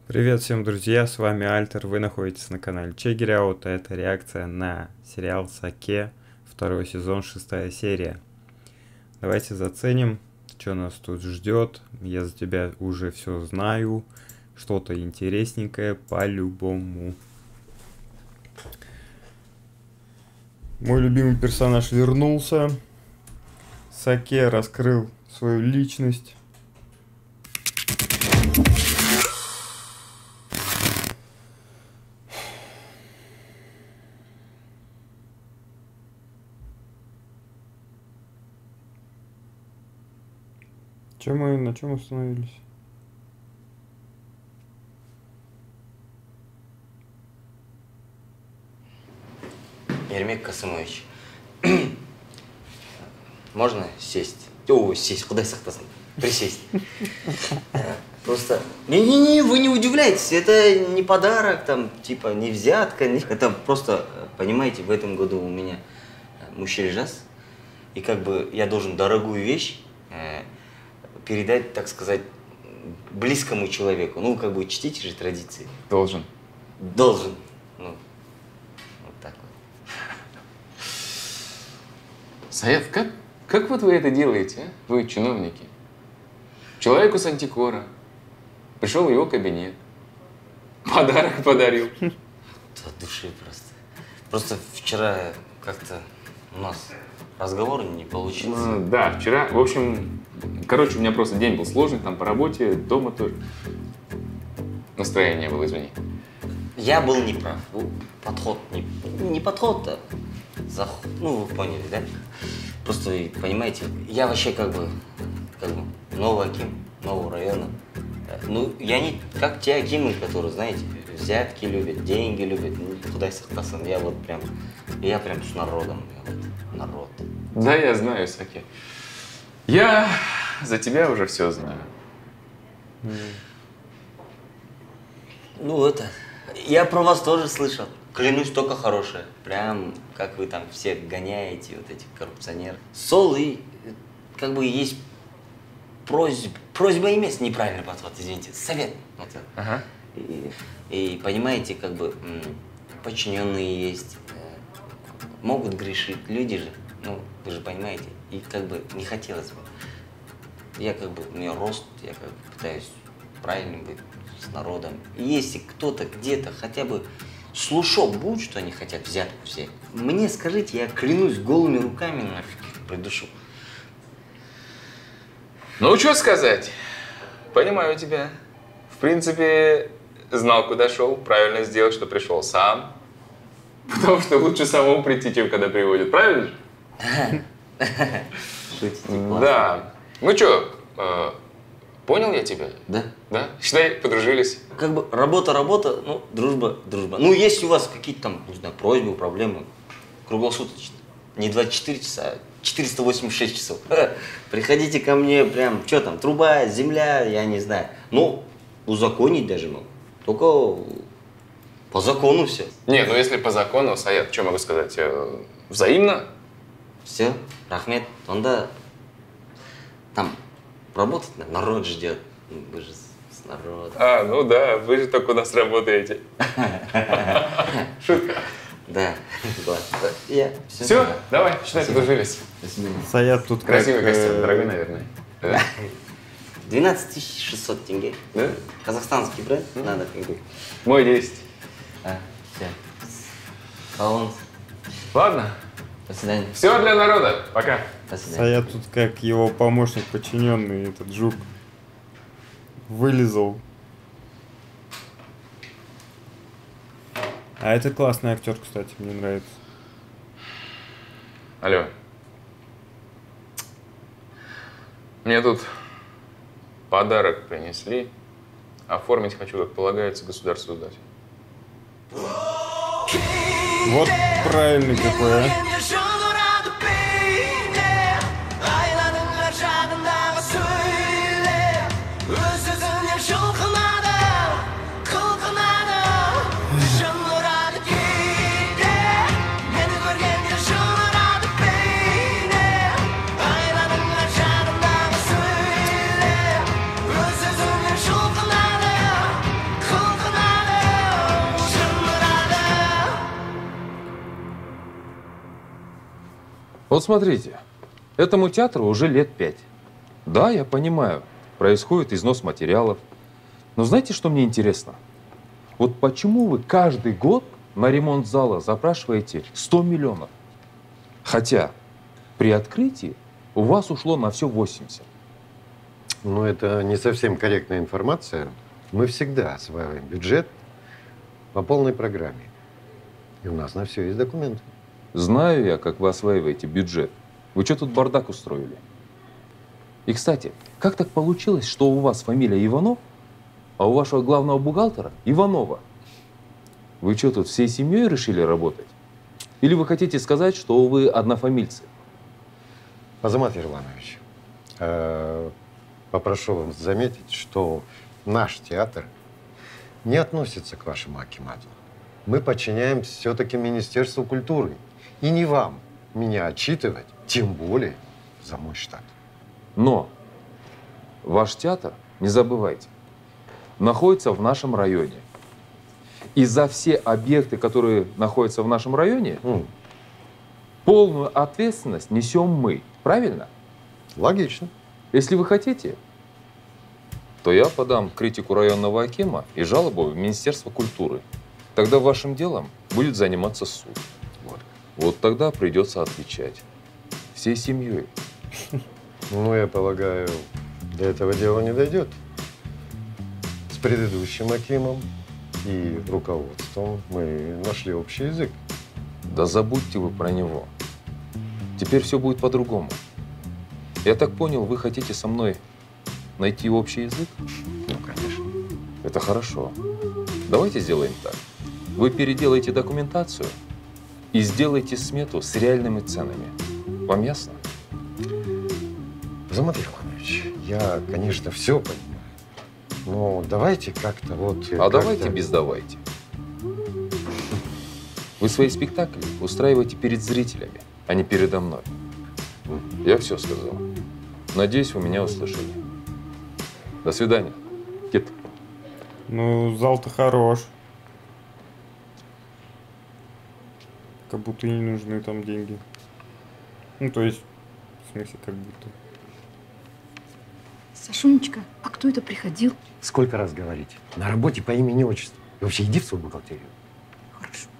Привет всем, друзья, с вами Альтер, вы находитесь на канале Check It Out, это реакция на сериал Саке, второй сезон, 6 серия. Давайте заценим, что нас тут ждет. Я за тебя уже все знаю, что-то интересненькое по-любому. Мой любимый персонаж вернулся, Саке раскрыл свою личность. На чем остановились? Ермек Касымович, можно сесть? О, сесть, куда сақтасын? Присесть. Просто... Не-не-не, вы не удивляйтесь, это не подарок, там, типа, не взятка. Это просто, понимаете, в этом году у меня мужчина-жас, и как бы я должен дорогую вещь передать, так сказать, близкому человеку. Ну, как бы, чтите же традиции. Должен. Должен. Ну, вот так вот. Саят, как вот вы это делаете, а? Вы чиновники. Человеку с антикора. Пришел в его кабинет. Подарок подарил. От души просто. Просто вчера как-то у нас разговор не получился. Да, вчера, в общем, короче, у меня просто день был сложный, там по работе, дома тоже. Настроение было, извини. Я был неправ. Подход, не подход, а ну, вы поняли, да? Просто, понимаете, я вообще как бы новый аким, нового района. Ну, я не как те акимы, которые, знаете, взятки любят, деньги любят. Ну, куда сақтасын, я прям с народом, народ. Да, я знаю, Саке. Я за тебя уже все знаю. Ну, я про вас тоже слышал. Клянусь, только хорошее. Прям, как вы там все гоняете, вот этих коррупционеров. Сол и, как бы, есть просьба иметь неправильный подход, извините, совет. Вот. Ага. И понимаете, как бы, подчиненные есть, могут грешить, люди же, ну, вы же понимаете, и как бы не хотелось бы. Я как бы, у меня рост, я как бы пытаюсь правильным быть с народом. И если кто-то где-то хотя бы слушок будет, что они хотят взятку взять, мне скажите, я клянусь голыми руками нафиг придушу. Ну, что сказать? Понимаю тебя. В принципе, знал, куда шел, правильно сделал, что пришел сам. Потому что лучше самому прийти, чем когда приводят, правильно же? Шутите, классно. Да. Ну что, понял я тебя? Да. Да? Считай, подружились. Как бы работа, ну, дружба. Ну, есть у вас какие-то там, не знаю, просьбы, проблемы, круглосуточно. Не 24 часа, а 486 часов. Приходите ко мне, прям, что там, труба, земля, я не знаю. Ну, узаконить даже могу. Только по закону все. Не, ну если по закону, Саят, что могу сказать? Взаимно? Все, рахмет. Онда там работать народ ждет. Вы же с народом. А, ну да, вы же только у нас работаете. Шутка. Да, ладно. Все, давай, считай, подружились. Саят тут Красивый как, костюм, дорогой, наверное. 12 600 тенге. Да? Казахстанский бренд, надо как бы. Мой 10. Все. Колонс. Ладно, До свидания. все для народа. Пока. До свидания. Саят тут как его помощник подчиненный, этот жук, вылезал. А это классный актер, кстати, мне нравится. Алло. Мне тут подарок принесли. Оформить хочу, как полагается, государству сдать. Вот правильный какой, а. Вот смотрите, этому театру уже лет 5. Да, я понимаю, происходит износ материалов. Но знаете, что мне интересно? Вот почему вы каждый год на ремонт зала запрашиваете 100 миллионов? Хотя при открытии у вас ушло на все 80. Ну, это не совсем корректная информация. Мы всегда осваиваем бюджет по полной программе. И у нас на все есть документы. Знаю я, как вы осваиваете бюджет. Вы что тут бардак устроили? И, кстати, как так получилось, что у вас фамилия Иванов, а у вашего главного бухгалтера Иванова? Вы что, тут всей семьей решили работать? Или вы хотите сказать, что вы однофамильцы? Азамат Ерланович, попрошу вас заметить, что наш театр не относится к вашему акимату. Мы подчиняемся все-таки Министерству культуры. И не вам меня отчитывать, тем более за мой штат. Но ваш театр, не забывайте, находится в нашем районе. И за все объекты, которые находятся в нашем районе, полную ответственность несем мы. Правильно? Логично. Если вы хотите, то я подам критику районного акима и жалобу в Министерство культуры. Тогда вашим делом будет заниматься суд. Вот тогда придется отвечать. Всей семьей. Ну, я полагаю, до этого дела не дойдет. С предыдущим акимом и руководством мы нашли общий язык. Да забудьте вы про него. Теперь все будет по-другому. Я так понял, вы хотите со мной найти общий язык? Ну, конечно. Это хорошо. Давайте сделаем так. Вы переделаете документацию и сделайте смету с реальными ценами. Вам ясно? Азамат Ерланович, я, конечно, все понимаю. Но давайте как-то вот… Давайте без «давайте». Вы свои спектакли устраиваете перед зрителями, а не передо мной. Я все сказал. Надеюсь, вы меня услышали. До свидания. Кит. Ну, зал-то хорош. Как будто и не нужны там деньги. Ну, то есть, в смысле, как будто. Сашунечка, а кто это приходил? Сколько раз говорить? На работе по имени и отчеству. И вообще иди в свою бухгалтерию. Хорошо.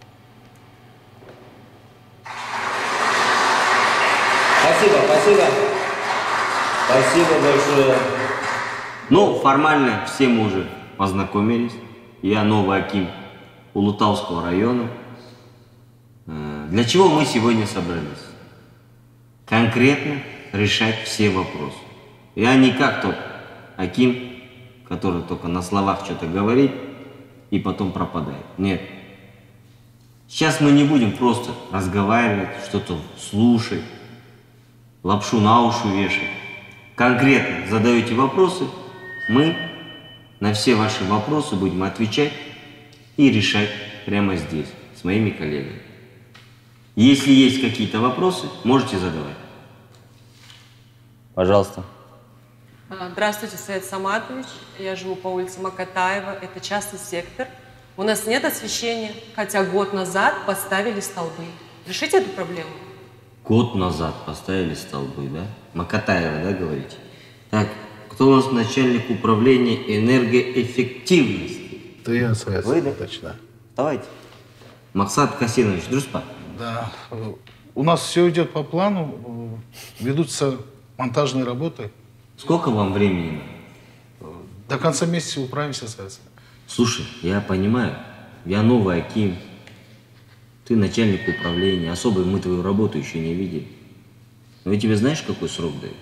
Спасибо. Спасибо большое. Ну, формально все мы уже познакомились. Я новый аким Улутавского района. Для чего мы сегодня собрались? Конкретно решать все вопросы. Я не как тот аким, который только на словах что-то говорит и потом пропадает. Нет. Сейчас мы не будем просто разговаривать, что-то слушать, лапшу на уши вешать. Конкретно задаете вопросы, мы на все ваши вопросы будем отвечать и решать прямо здесь, с моими коллегами. Если есть какие-то вопросы, можете задавать. Пожалуйста. Здравствуйте, Саид Саматович. Я живу по улице Макатаева. Это частный сектор. У нас нет освещения, хотя год назад поставили столбы. Решите эту проблему? Год назад поставили столбы, да? Макатаева, да, говорите? Так, кто у нас начальник управления энергоэффективности? Да я, Саид Саматович, да. Давайте. Максат Хасинович, дружба. Да. У нас все идет по плану. Ведутся монтажные работы. Сколько вам времени? До конца месяца управимся, Саид. Слушай, я понимаю, я новый аким. Ты начальник управления. Особо мы твою работу еще не видели. Но я тебе знаешь, какой срок даю?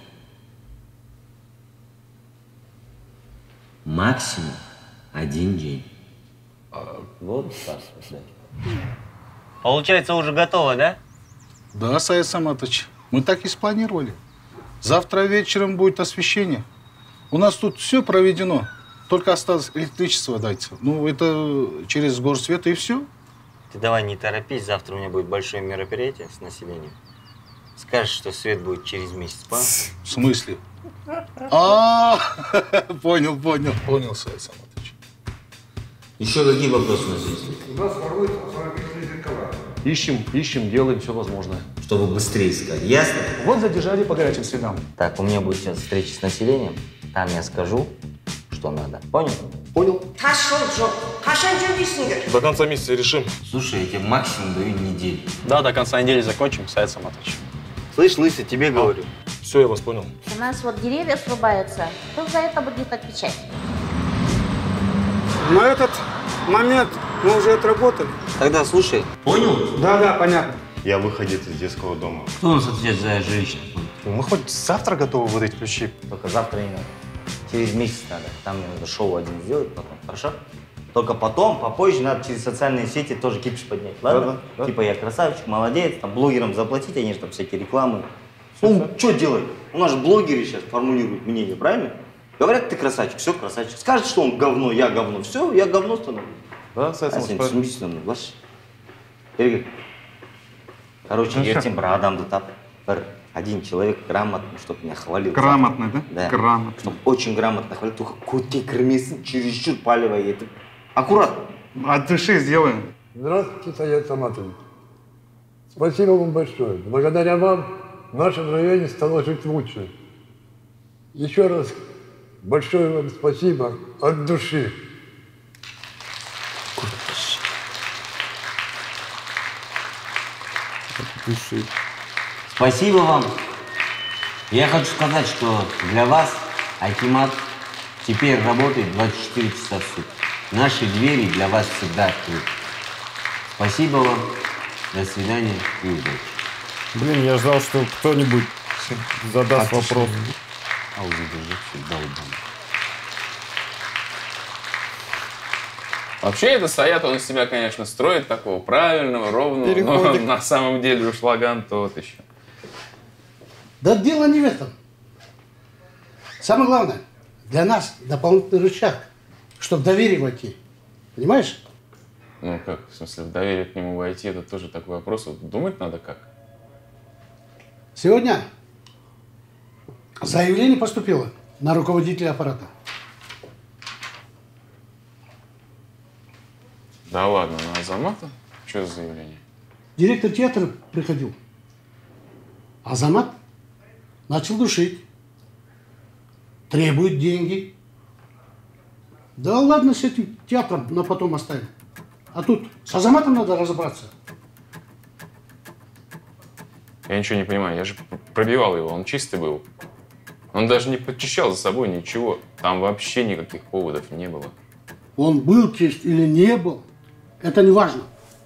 Максимум 1 день. Вот так, да. Получается, уже готово, да? Да, Саид Саматович. Мы так и спланировали. Завтра вечером будет освещение. У нас тут все проведено. Только осталось электричество дать. Ну, это через горсвет и все. Ты давай не торопись, завтра у меня будет большое мероприятие с населением. Скажешь, что свет будет через месяц, понял? В смысле? Понял, Саид Саматович. Еще какие вопросы у нас есть? У нас воруются автомобильные зеркала. Ищем, делаем все возможное. Чтобы быстрее искать. Ясно? Вот задержали по горячим следам. Так, у меня будет сейчас встреча с населением. Там я скажу, что надо. Понял? Понял. До конца месяца решим. Слушай, я тебе максимум даю неделю. Да, до конца недели закончим, Саид Саматович. Слышь, Лысый, тебе говорю. Все, я вас понял. У нас вот деревья срубаются. Кто за это будет отвечать? На этот момент мы уже отработали. Тогда слушай. Понял? Да, понятно. Я выходец из детского дома. Кто у нас отвечает за жилищный фонд? Мы хоть завтра готовы выдать ключи. Только завтра не надо. Через месяц надо. Там мне надо шоу один сделать потом. Хорошо? Только потом, попозже, надо через социальные сети тоже кипиш поднять. Ладно? Да. Типа я красавчик, молодец, там блогерам заплатить, они же там всякие рекламы. Ну, что делать? У нас же блогеры сейчас формулируют мнение, правильно? Говорят, ты красавчик, все, красавчик. Скажет, что он говно, я говно, все, я говно становлюсь. Да, Саид Короче, ертең бір адамды тап, один человек грамотный, чтобы меня хвалил. Грамотный, да? Да. Грамотный. Чтобы очень грамотно хвалил, только көтке кірмесін, чересчур палевая етіп. Аккуратно. От души сделаем. Здравствуйте, Саид Саматович. Спасибо вам большое. Благодаря вам в нашем районе стало жить лучше. Еще раз большое вам спасибо от души. Спасибо вам. Я хочу сказать, что для вас Акимат теперь работает 24 часа в сутки. Наши двери для вас всегда открыты. Спасибо вам. До свидания и удачи. Блин, я ждал, что кто-нибудь задаст вопрос. Вообще, это Саят, он из себя, конечно, строит такого правильного, ровного, но на самом деле ушлаган тот еще. Да дело не в этом. Самое главное, для нас дополнительный рычаг, чтобы доверие войти. Понимаешь? Ну как, в смысле, в доверие к нему войти, это тоже такой вопрос. Вот думать надо как? Сегодня заявление поступило на руководителя аппарата. Да ладно, на Азамата? Что за заявление? Директор театра приходил. Азамат начал душить. Требует деньги. Да ладно, с этим театром на потом оставим. А тут с Азаматом надо разобраться. Я ничего не понимаю, я же пробивал его, он чистый был. Он даже не подчищал за собой ничего. Там вообще никаких поводов не было. Он был чист или не был, это не важно.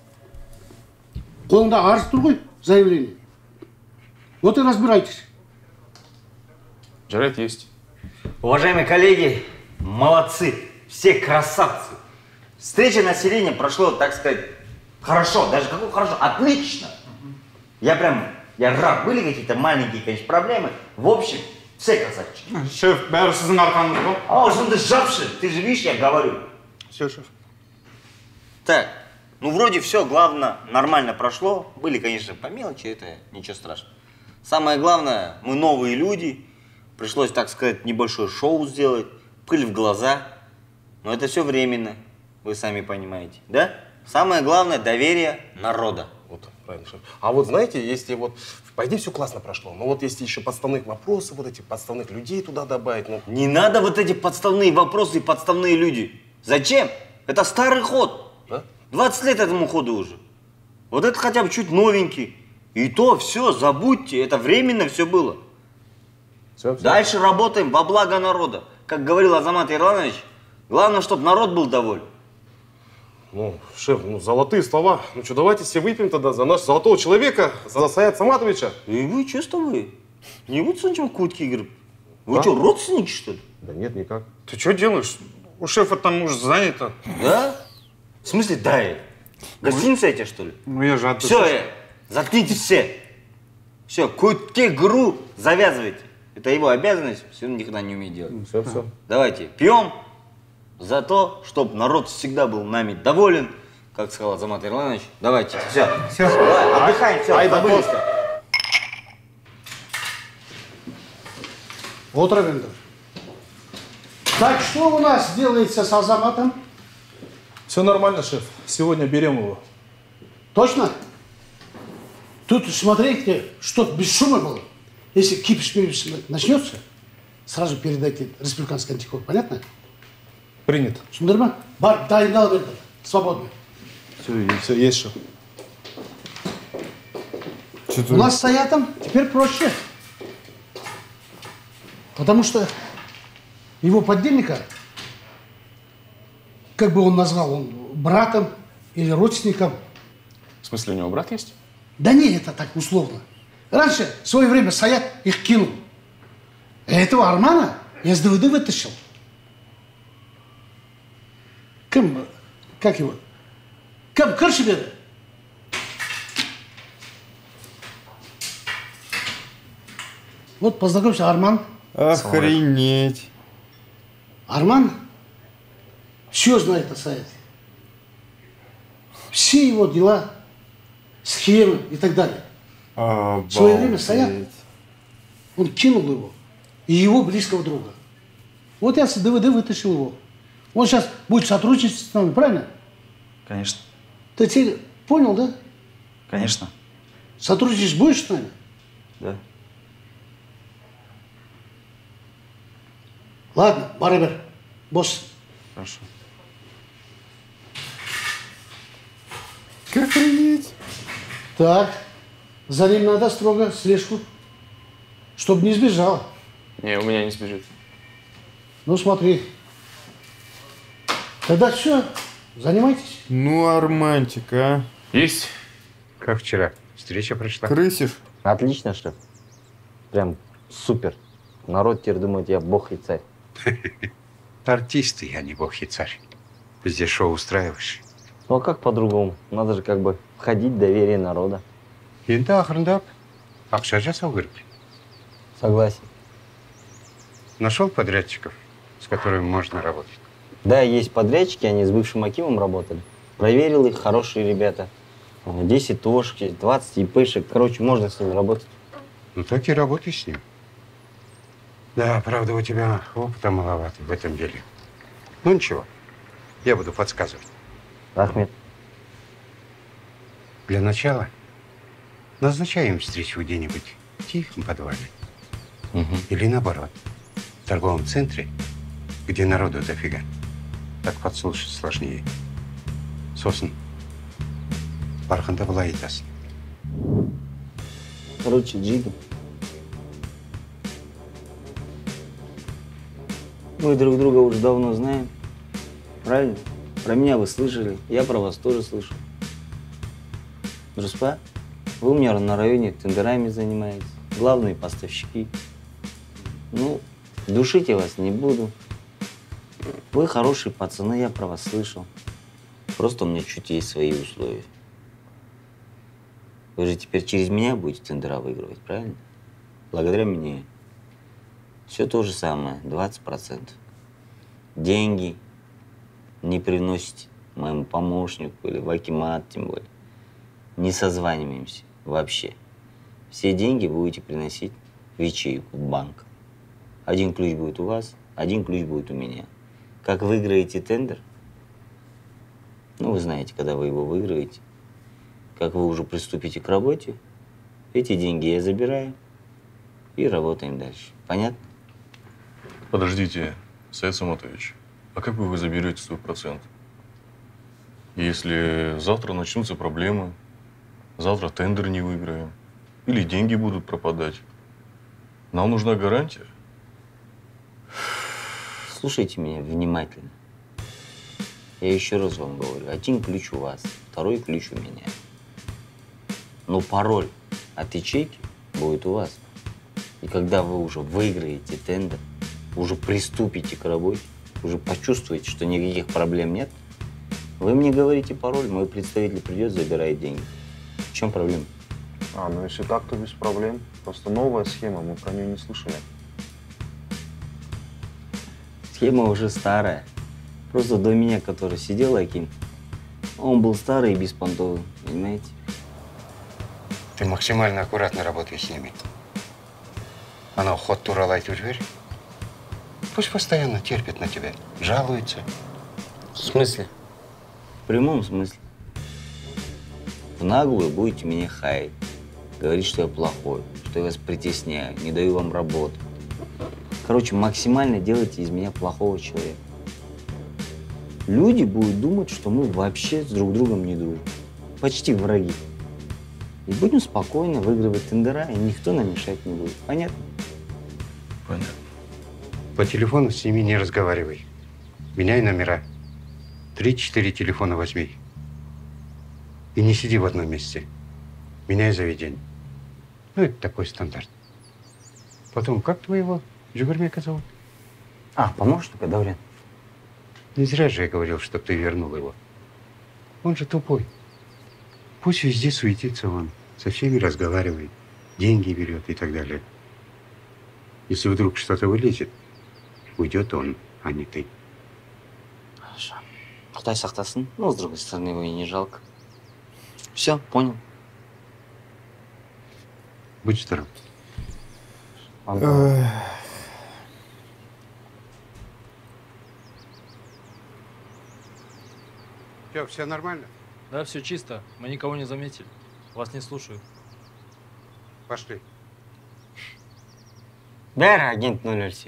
Қолында арыз тұр ғой, заявление. Вот и разбирайтесь. Жарет есть. Уважаемые коллеги, молодцы, все красавцы. Встреча населения прошло, так сказать, хорошо, даже какое хорошо, отлично. Я рад, были какие-то маленькие, конечно, проблемы. В общем, все красавчики. Шеф, бәрі сіздің арқаңыз ғой. Аузыңды жапшы, ты же видишь, я говорю. Все, шеф. Так, ну вроде все, главное, нормально прошло. Были, конечно, по мелочи, это ничего страшного. Самое главное, мы новые люди. Пришлось, так сказать, небольшое шоу сделать, пыль в глаза. Но это все временно, вы сами понимаете, да? Самое главное, доверие народа. Вот, правильно, шеф. А вот знаете, если вот, по идее, все классно прошло, но вот если еще подставных вопросов, вот этих подставных людей туда добавить, ну... Не надо вот эти подставные вопросы и подставные люди. Зачем? Это старый ход. Да? 20 лет этому ходу уже. Вот это хотя бы чуть новенький. И то все, забудьте, это временно все было. Все. Дальше работаем во благо народа. Как говорил Азамат Ирланович, главное, чтобы народ был доволен. Ну, шеф, ну, золотые слова. Ну что, давайте все выпьем тогда за нашего золотого человека, за Саята Саматовича. И вы, чисто вы? Не будете сначала кутки играть? Вы что, родственники, что ли? Да нет, никак. Ты что делаешь? У шефа там уж занято. Да? В смысле, да? Гостиница эти, что ли? Ну я же отдыхаю. Все, заткнитесь все. Все, кутки игру завязывайте. Это его обязанность, все он никогда не умеет делать. Все. Давайте пьем за то, чтобы народ всегда был нами доволен, как сказал Азамат Ирланович. Давайте, все. Давай, отдыхаем, все, забылись. Вот, Равендер. Так, что у нас делается с Азаматом? Все нормально, шеф. Сегодня берем его. Точно? Тут смотрите, что без шума было. Если кипиш начнется, сразу передайте республиканский антикор. Понятно? Принято. Сундарман, бар, дайындал берді. Свободно. Все, есть что. У нас с Саятом теперь проще. Потому что его подельника, как бы он назвал, он братом или родственником. В смысле, у него брат есть? Да не, это так условно. Раньше, в свое время, Саят их кинул. А этого Армана я с ДВД вытащил. Как его? Кыршибеді. Вот, познакомься, Арман. Охренеть. Арман все знает о Саяте. Все его дела, схемы и так далее. В свое время Саят, он кинул его и его близкого друга. Вот я с ДВД вытащил его. Он сейчас будет сотрудничать с нами, правильно? Конечно. Ты теперь понял, да? Конечно. Сотрудничать будешь с нами? Да. Ладно, барабер, босс. Хорошо. Как охренеть? Так, за ним надо строго слежку, чтобы не сбежал. Не, у меня не сбежит. Ну смотри. Тогда все, занимайтесь. Ну, Арманчик, а? Есть. Как вчера? Встреча прошла? Крысишь? Отлично, шеф. Прям супер. Народ теперь думает, я бог и царь. Артист я, не бог и царь. Везде шоу устраиваешь. Ну а как по-другому? Надо же как бы входить в доверие народа. Енді ақырындап ақша жасау керек. Согласен. Нашел подрядчиков, с которыми можно работать? Да, есть подрядчики, они с бывшим Акимом работали. Проверил их, хорошие ребята. 10 ТОшки, 20 ИПшек. Короче, можно с ними работать. Ну так и работай с ним. Да, правда, у тебя опыта маловато в этом деле. Ну ничего, я буду подсказывать. Ахмед. Для начала назначаем встречу где-нибудь в тихом подвале. Или наоборот, в торговом центре, где народу дофига. Так подслушать сложнее. Сосын, барханда былай айтасың. Короче, Джиги. Мы друг друга уже давно знаем. Правильно? Про меня вы слышали, я про вас тоже слышу. Друзья, вы у меня на районе тендерами занимаетесь, главные поставщики. Ну, душить я вас не буду. Вы хорошие пацаны, я про вас слышал. Просто у меня чуть есть свои условия. Вы же теперь через меня будете тендера выигрывать, правильно? Благодаря мне. Все то же самое, 20%. Деньги не приносите моему помощнику или в акимат, тем более. Не созваниваемся вообще. Все деньги будете приносить в ячейку, в банк. Один ключ будет у вас, один ключ будет у меня. Как выиграете тендер, ну, вы знаете, когда вы его выиграете, как вы уже приступите к работе, эти деньги я забираю и работаем дальше. Понятно? Подождите, Саид Саматович, а как вы заберете свой процент? Если завтра начнутся проблемы, завтра тендер не выиграем, или деньги будут пропадать, нам нужна гарантия. Слушайте меня внимательно. Я еще раз вам говорю, один ключ у вас, второй ключ у меня. Но пароль от ячейки будет у вас. И когда вы уже выиграете тендер, уже приступите к работе, уже почувствуете, что никаких проблем нет, вы мне говорите пароль, мой представитель придет, забирает деньги. В чем проблема? Ну если так, то без проблем. Просто новая схема, мы про нее не слышали. Схема уже старая. Просто до меня, который сидел Аким, он был старый и беспонтовый, понимаете? Ты максимально аккуратно работаешь с ними. Она ход туралайт дверь. Пусть постоянно терпит на тебя, жалуется. В смысле? В прямом смысле. В наглую будете меня хаять. говорить, что я плохой, что я вас притесняю, не даю вам работу. Короче, максимально делайте из меня плохого человека. Люди будут думать, что мы вообще с друг другом не дружим. Почти враги. И будем спокойно выигрывать тендера, и никто нам мешать не будет. Понятно? Понятно. По телефону с ними не разговаривай. Меняй номера. 3-4 телефона возьми. И не сиди в одном месте. Меняй заведение. Ну, это такой стандарт. Потом, как твоего Джигурбека зовут? Помощника, Даурен. Не зря же я говорил, чтоб ты вернул его. Он же тупой. Пусть везде суетится он, со всеми разговаривает, деньги берет и так далее. Если вдруг что-то вылезет, уйдет он, а не ты. Хорошо. Құдай сақтасын. Ну, с другой стороны, его и не жалко. Все, понял. Будь здоров. Че, все нормально? Да, все чисто. Мы никого не заметили. Вас не слушают. Пошли. Бэр, агент 007.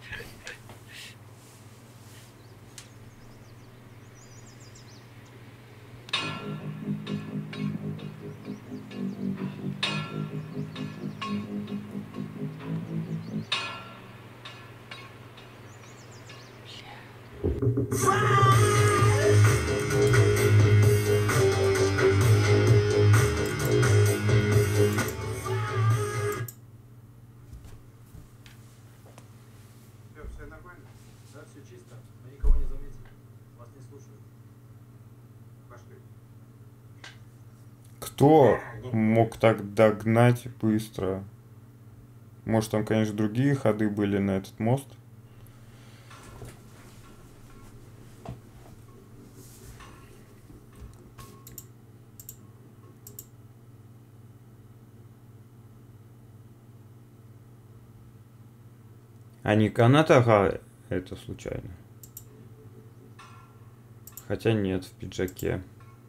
Да, все чисто. Мы никого не заметили. Вас не слушают. Пошли. Кто мог так догнать быстро? Может, там, конечно, другие ходы были на этот мост? А не канат, ага, это случайно. Хотя нет, в пиджаке.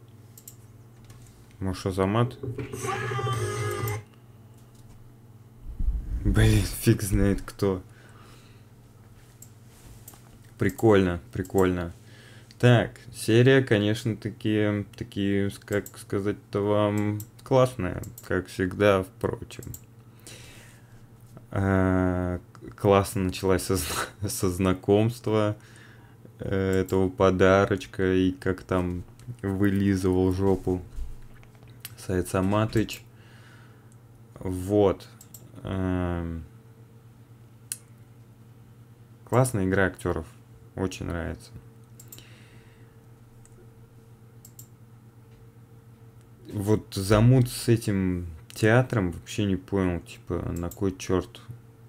Может, Азамат? Блин, фиг знает кто. Прикольно, прикольно. Так, серия, конечно, такие, как сказать-то вам, классная, как всегда, впрочем. Классно началась со знакомства этого подарочка, и как там вылизывал жопу Саид Саматович. Вот. Классная игра актеров. Очень нравится. Вот замут с этим театром вообще не понял, типа, на кой черт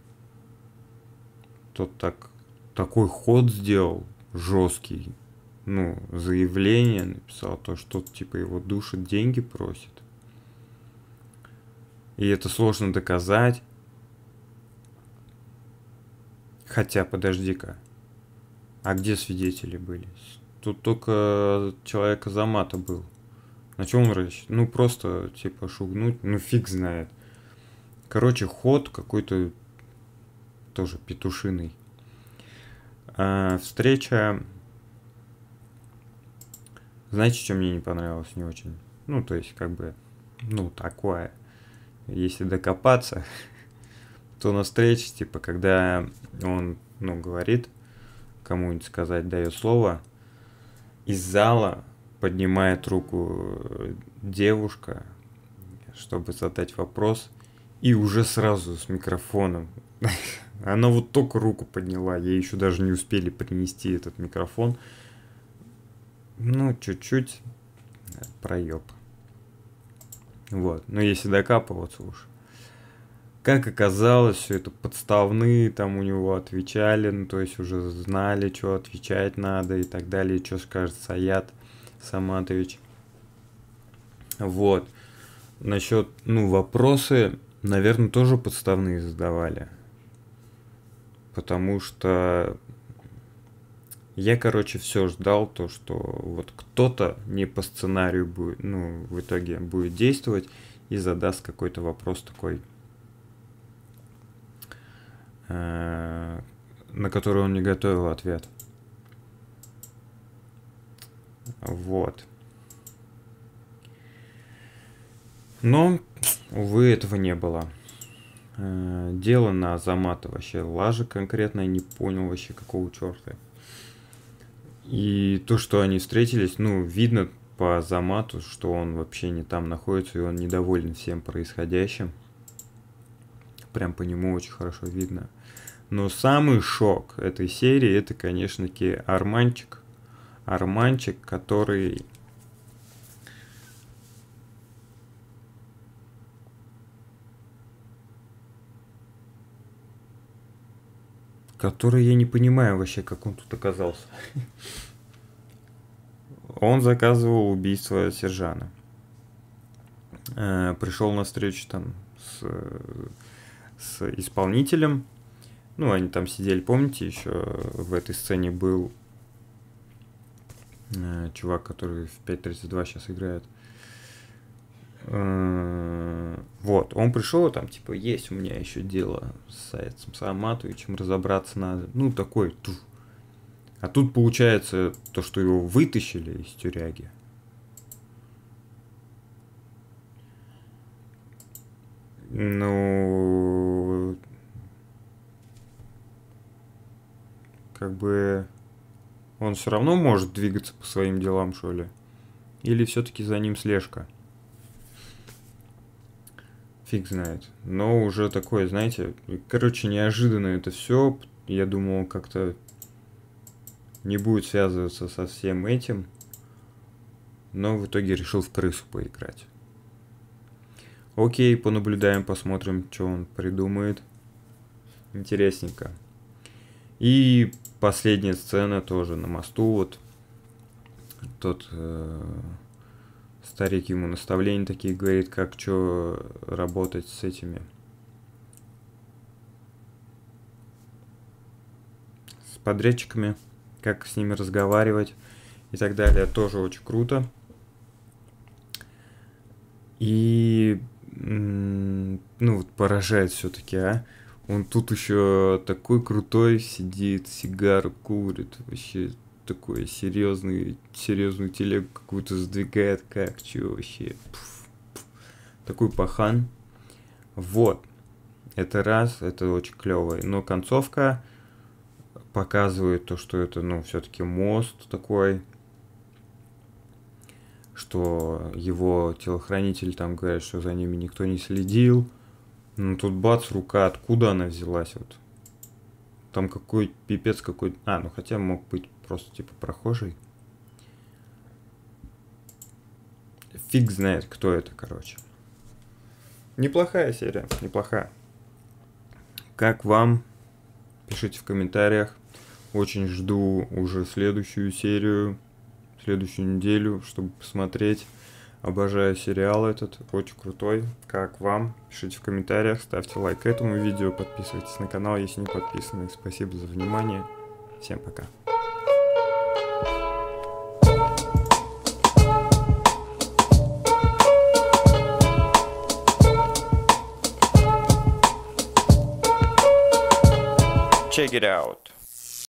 тот такой ход сделал жесткий. Ну, заявление написал, то, что типа его душит, деньги просит. И это сложно доказать. Хотя, подожди-ка. А где свидетели были? Тут только человек Азамата был. На чем он рассчитывал? Ну, просто, типа, шугнуть. Ну, фиг знает. Короче, ход какой-то тоже петушиный. Встреча... Знаете, что мне не понравилось не очень? Ну, то есть, как бы, ну, такое. Если докопаться, то на встрече, типа, когда он, ну, говорит, кому-нибудь сказать, дает слово, из зала поднимает руку девушка, чтобы задать вопрос, и уже сразу с микрофоном. Она вот только руку подняла, ей еще даже не успели принести этот микрофон. Ну, чуть-чуть проеб. Вот. Но если докапываться уж. Как оказалось, все это подставные, там у него отвечали, ну, то есть уже знали, что отвечать надо и так далее, что скажет Саид Саматович. Вот. Насчет, ну, вопросы, наверное, тоже подставные задавали. Потому что я, короче, все ждал, то, что вот кто-то не по сценарию будет, ну, в итоге будет действовать, и задаст какой-то вопрос такой, на который он не готовил ответ. Вот. Но, увы, этого не было. Дело на Азамата вообще лажа конкретно, не понял вообще какого черта. И то, что они встретились, ну, видно по Азамату, что он вообще не там находится, и он недоволен всем происходящим. Прям по нему очень хорошо видно. Но самый шок этой серии, это, конечно-таки, Арманчик. Арманчик, который... я не понимаю вообще, как он тут оказался. Он заказывал убийство Сержана. Пришел на встречу там с исполнителем. Ну, они там сидели, помните, еще в этой сцене был чувак, который в 5.32 сейчас играет. Вот, он пришел, там, типа, есть у меня еще дело с Саидом Саматовичем, разобраться надо. Ну, такой, А тут получается то, что его вытащили из тюряги. Ну, как бы он все равно может двигаться по своим делам, что ли? Или все-таки за ним слежка? Фиг знает. Но уже такое, знаете, короче, неожиданно это все. Я думал, как-то не будет связываться со всем этим. Но в итоге решил в крысу поиграть. Окей, понаблюдаем, посмотрим, что он придумает. Интересненько. И последняя сцена тоже на мосту. Вот тот старик ему наставления такие говорит, как что работать с этими. С подрядчиками, как с ними разговаривать и так далее. Тоже очень круто. И ну вот поражает все-таки, а. Он тут еще такой крутой сидит, сигару курит, вообще такой серьезную телегу какую-то сдвигает, как че вообще. Такой пахан. Вот. Это раз, это очень клево. Но концовка показывает то, что это, ну, все-таки мост такой. Что его телохранитель там говорит, что за ними никто не следил. Ну тут бац, рука, откуда она взялась? Вот. Там какой пипец какой... ну хотя мог быть просто типа прохожий. Фиг знает, кто это, короче. Неплохая серия, неплохая. Как вам? Пишите в комментариях. Очень жду уже следующую серию, следующую неделю, чтобы посмотреть. Обожаю сериал этот, очень крутой. Как вам? Пишите в комментариях, ставьте лайк этому видео, подписывайтесь на канал, если не подписаны. Спасибо за внимание. Всем пока. Check it out.